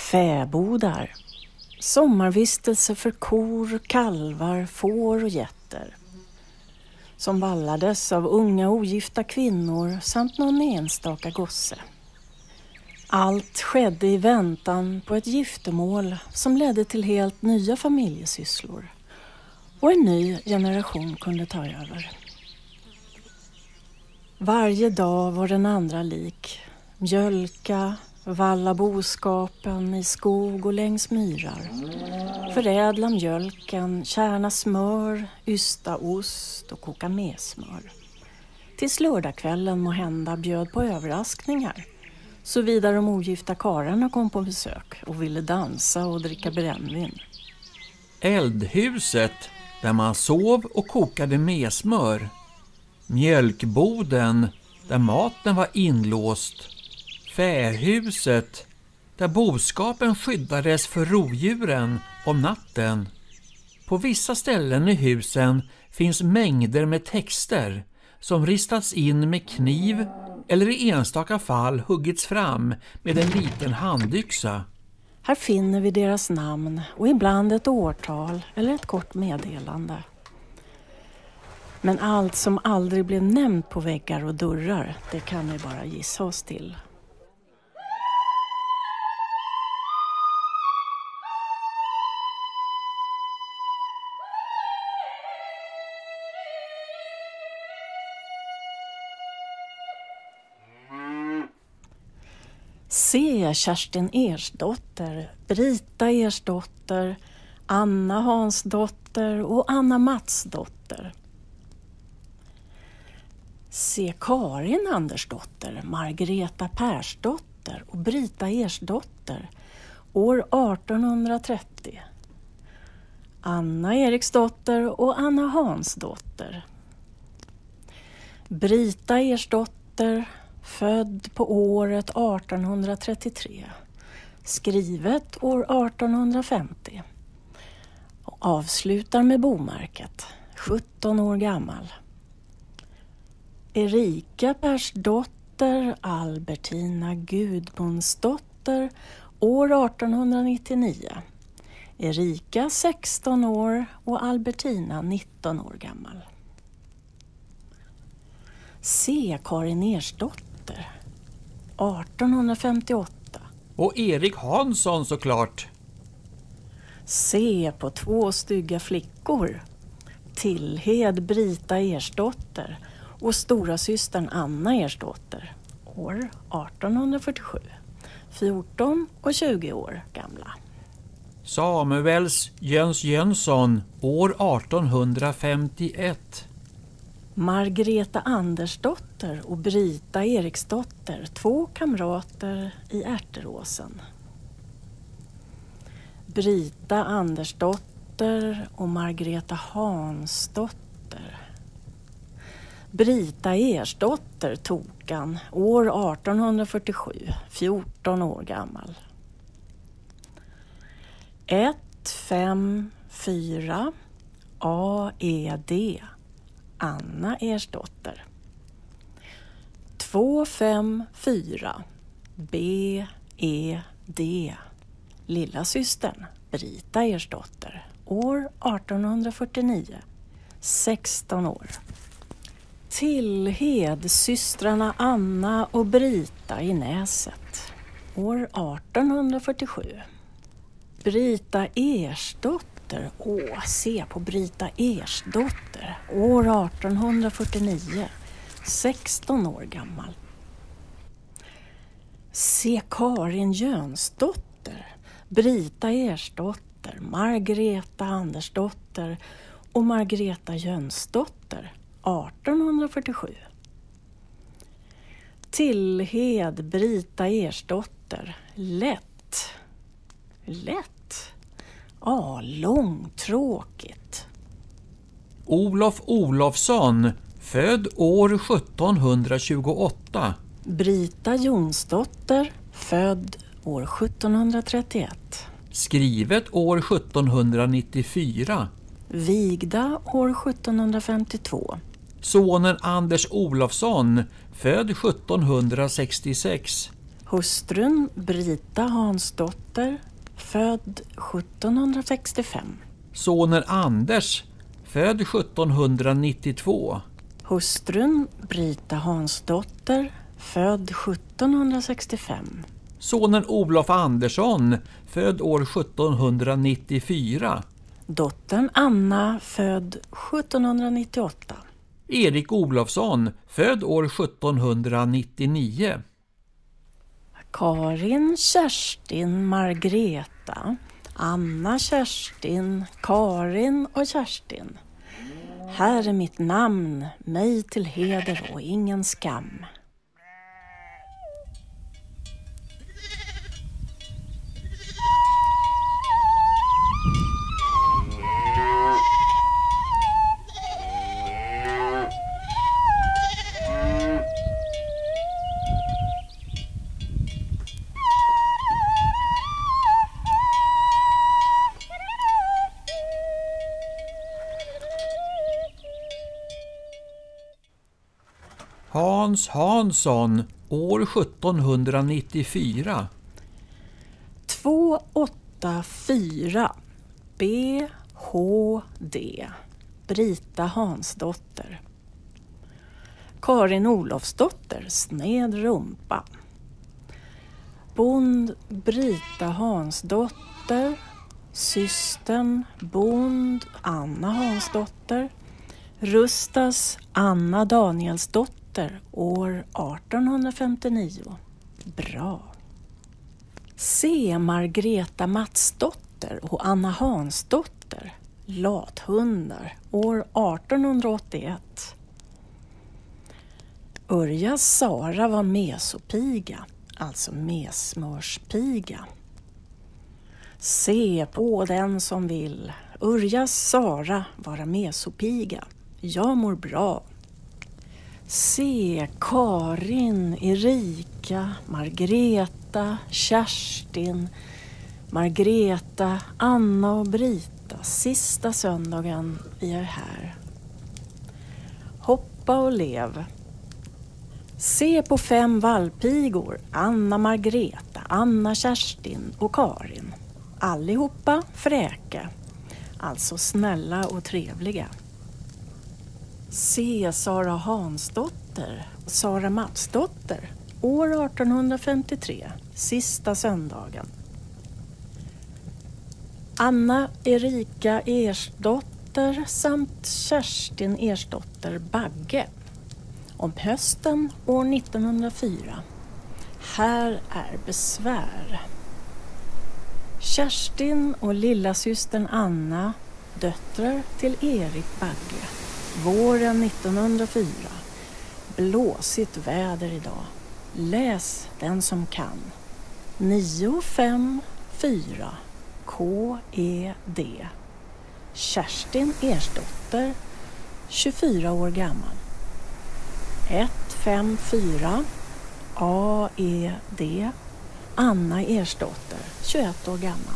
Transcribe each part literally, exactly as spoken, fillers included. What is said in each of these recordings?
Fäbodar. Sommarvistelse för kor, kalvar, får och getter. Som vallades av unga ogifta kvinnor samt någon enstaka gosse. Allt skedde i väntan på ett giftermål som ledde till helt nya familjesysslor. Och en ny generation kunde ta över. Varje dag var den andra lik. Mjölka, valla boskapen i skog och längs myrar. Förädla mjölken, kärna smör, ysta ost och koka mesmör. Tills lördagskvällen må hända bjöd på överraskningar. Så vidare de ogifta karlarna kom på besök och ville dansa och dricka brännvin. Eldhuset där man sov och kokade mesmör. Mjölkboden där maten var inlåst. Fähuset där boskapen skyddades för rovdjuren om natten. På vissa ställen i husen finns mängder med texter som ristats in med kniv eller i enstaka fall huggits fram med en liten handyxa. Här finner vi deras namn och ibland ett årtal eller ett kort meddelande. Men allt som aldrig blev nämnt på väggar och dörrar, det kan vi bara gissa oss till. Se Kerstin Ersdotter, Brita Ersdotter, Anna Hansdotter och Anna Matsdotter. Se Karin Andersdotter, Margareta Persdotter och Brita Ersdotter, år artonhundratrettio. Anna Eriksdotter och Anna Hansdotter. Brita Ersdotter, född på året artonhundratrettiotre, skrivet år artonhundrafemtio och avslutar med bomärket, sjutton år gammal. Erika Persdotter, Albertina Gudmundsdotter, år artonhundranittionio. Erika sexton år och Albertina nitton år gammal. Se Karin Ersdotter, artonhundrafemtioåtta. Och Erik Hansson såklart. Se på två stygga flickor, Tillhed Brita Ersdotter och stora systern Anna Ersdotter, år artonhundrafyrtiosju, fjorton och tjugo år gamla. Samuels Jöns Jönsson, år artonhundrafemtioett. Margareta Andersdotter och Brita Eriksdotter, två kamrater i Ärteråsen. Brita Andersdotter och Margareta Hansdotter. Brita Ersdotter Tokan, år artonhundrafyrtiosju, fjorton år gammal. ett fem fyra A E D, Anna Ersdotter. två fem fyra B E D, lilla systern Brita Ersdotter, år artonhundrafyrtionio, sexton år. Tillhed systrarna Anna och Brita i Näset, år artonhundrafyrtiosju. Brita Ersdotter, åh, se på Brita Ersdotter, år artonhundrafyrtionio, sexton år gammal. Se Karin Jönsdotter, Brita Ersdotter, Margareta Andersdotter och Margareta Jönsdotter, artonhundrafyrtiosju. Tillhed Brita Ersdotter, lätt, lätt. Ja, långtråkigt. Olof Olofsson, född år sjuttonhundratjugoåtta. Brita Jonsdotter, född år sjuttonhundratrettioett. Skrivet år sjuttonhundranittiofyra. Vigda år sjuttonhundrafemtiotvå. Sonen Anders Olofsson, född sjuttonhundrasextiosex. Hustrun Brita Hansdotter, född sjuttonhundrasextiofem. Sonen Anders, född sjuttonhundranittiotvå. Hustrun Brita Hansdotter, född sjuttonhundrasextiofem. Sonen Olof Andersson, född år sjuttonhundranittiofyra. Dottern Anna, född sjuttonhundranittioåtta. Erik Olofsson, född år sjuttonhundranittionio. Karin Kerstin Margreta, Anna Kerstin, Karin och Kerstin. Här är mitt namn, mig till heder och ingen skam. Hans Hansson, år sjuttonhundranittiofyra. två åtta fyra B H D, Brita Hansdotter. Karin Olofsdotter, sned rumpa. Bond Brita Hansdotter, systern Bond Anna Hansdotter. Rustas Anna Danielsdotter, år artonhundrafemtionio. Bra. C. Margreta Matsdotter och Anna Hansdotter, lathundar, år artonhundraåttioett. Örjas Sara var mesopiga, alltså mesmörspiga. Se på den som vill, Örjas Sara vara mesopiga. Jag mår bra. Se Karin, Erika, Margreta, Kerstin, Margreta, Anna och Brita. Sista söndagen vi är här. Hoppa och lev. Se på fem vallpigor, Anna Margreta, Anna Kerstin och Karin. Allihopa fräka, alltså snälla och trevliga. Se Sara Hansdotter och Sara Matsdotter, år artonhundrafemtiotre, sista söndagen. Anna Erika Ersdotter samt Kerstin Ersdotter Bagge. Om hösten år nittonhundrafyra. Här är besvär. Kerstin och lillasystern Anna, döttrar till Erik Bagge. Våren nittonhundrafyra. Blåsigt väder idag. Läs den som kan. nio fem fyra K E D. Kerstin Ersdotter, tjugofyra år gammal. ett fem fyra A E D. Anna Ersdotter, tjugoett år gammal.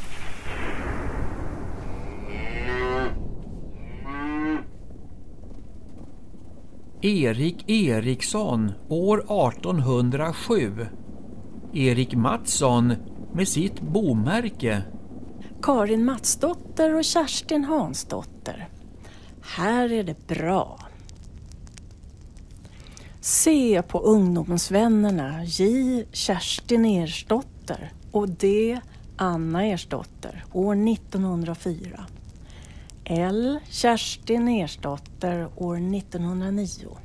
Erik Eriksson, år artonhundrasju. Erik Mattsson med sitt bomärke. Karin Matsdotter och Kerstin Hansdotter. Här är det bra. Se på ungdomsvännerna J. Kerstin Ersdotter och D. Anna Ersdotter, år nittonhundrafyra. L. Kerstin Ersdotter, år nittonhundranio.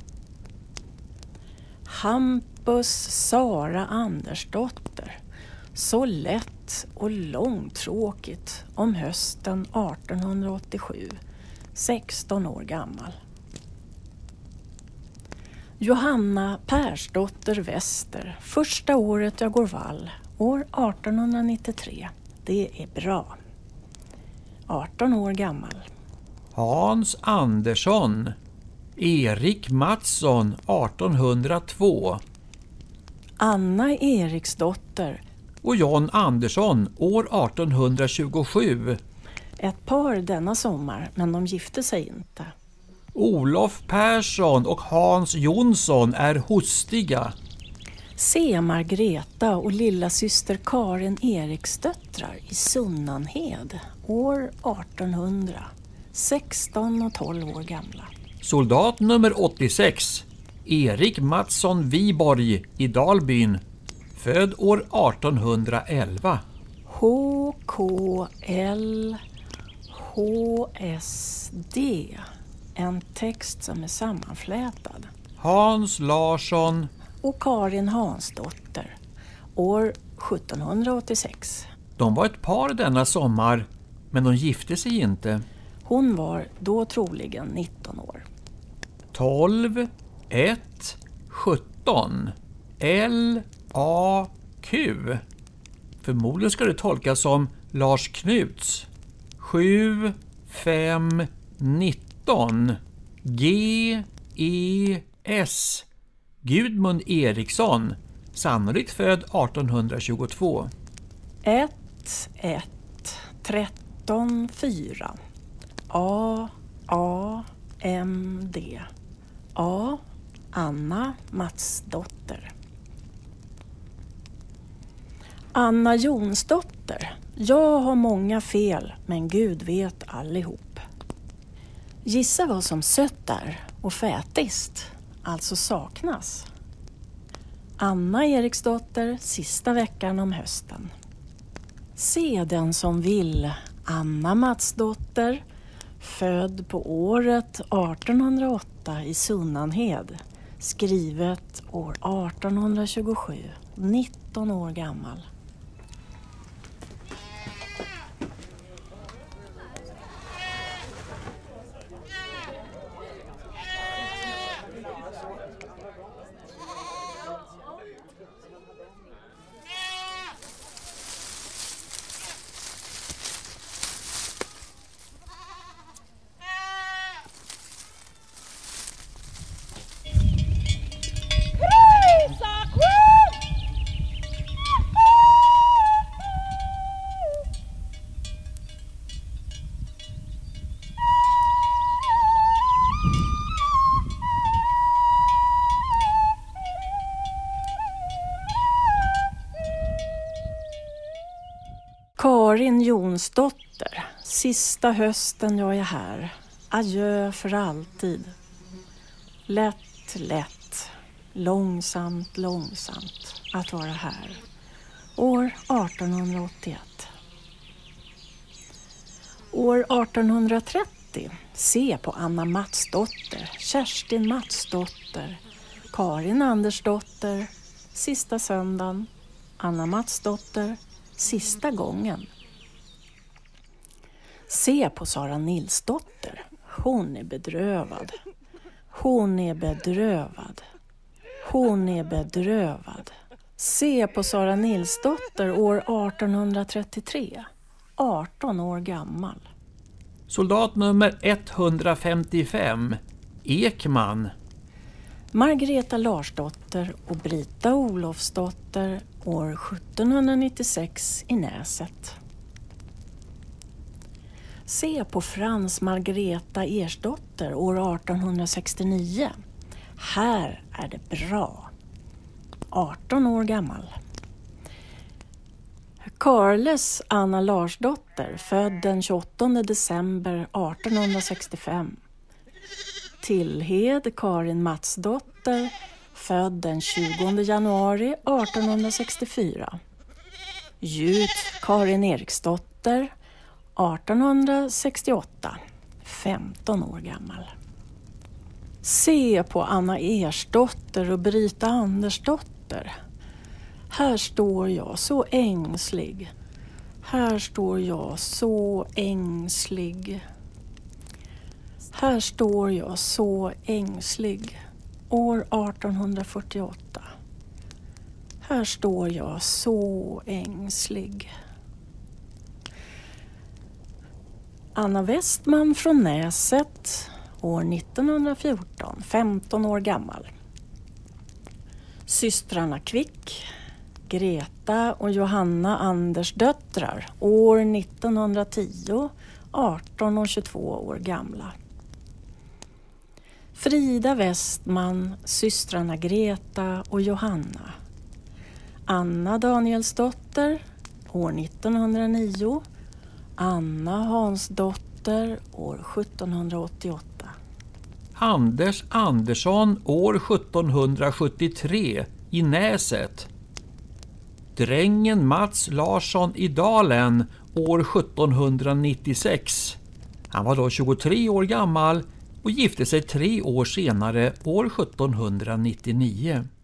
Hampus Sara Andersdotter. Så lätt och långtråkigt om hösten artonhundraåttiosju. sexton år gammal. Johanna Persdotter Wester. Första året jag går vall. År artonhundranittiotre. Det är bra. arton år gammal. Hans Andersson. Erik Mattsson, artonhundratvå. Anna Eriksdotter. Och John Andersson, år artonhundratjugosju. Ett par denna sommar, men de gifte sig inte. Olof Persson och Hans Jonsson är hostiga. Se Margreta och lilla syster Karin Eriksdöttrar i Sunnanhed år artonhundra, sexton och tolv år gamla. Soldat nummer åttiosex, Erik Mattsson Viborg i Dalbyn, född år artonhundraelva. H K L H S D, en text som är sammanflätad. Hans Larsson Och Karin Hansdotter, år sjuttonhundraåttiosex. De var ett par denna sommar, men de gifte sig inte. Hon var då troligen nitton år. tolv, ett, sjutton. L A Q. Förmodligen ska det tolkas som Lars Knuts. sju, fem, nitton. G E S. Gudmund Eriksson, sannolikt född artonhundratjugotvå. ett, ett, tretton, fyra. A, A, M, D. A, Anna Matsdotter. Anna Jonsdotter. Jag har många fel, men Gud vet allihop. Gissa vad som sött är och fätist, alltså saknas. Anna Eriksdotter, sista veckan om hösten. Se den som vill, Anna Matsdotter, född på året artonhundraåtta i Sunnanhed, skrivet år artonhundratjugosju, nitton år gammal. Karin Jonsdotter, sista hösten jag är här. Adjö för alltid. Lätt, lätt, långsamt, långsamt att vara här. År artonhundraåttioett. År artonhundratrettio, se på Anna Matsdotter, Kerstin Matsdotter, Karin Andersdotter, sista söndagen, Anna Matsdotter, sista gången. Se på Sara Nilsdotter, hon är bedrövad. Hon är bedrövad. Hon är bedrövad. Se på Sara Nilsdotter år artonhundratrettiotre, arton år gammal. Soldat nummer etthundrafemtiofem, Ekman. Margreta Larsdotter och Brita Olofsdotter år sjuttonhundranittiosex i Näset. Se på Frans Margreta Ersdotter år artonhundrasextionio. Här är det bra. arton år gammal. Karles Anna Larsdotter, född den tjugoåttonde december artonhundrasextiofem. Tillhed Karin Matsdotter, född den tjugonde januari artonhundrasextiofyra. Jut Karin Eriksdotter, artonhundrasextioåtta, femton år gammal. Se på Anna Ersdotter och Brita Andersdotter. Här står jag så ängslig. Här står jag så ängslig. Här står jag så ängslig. År artonhundrafyrtioåtta. Här står jag så ängslig. Anna Westman från Näset, år nittonhundrafjorton, femton år gammal. Systrarna Kvick, Greta och Johanna Andersdöttrar, år nittonhundratio, arton och tjugotvå år gamla. Frida Westman, systrarna Greta och Johanna, Anna Danielsdotter år nittonhundranio, Anna Hansdotter år sjuttonhundraåttioåtta. Anders Andersson år sjuttonhundrasjuttiotre i Näset. Drängen Mats Larsson i Dalen år sjuttonhundranittiosex. Han var då tjugotre år gammal och gifte sig tre år senare år sjuttonhundranittionio.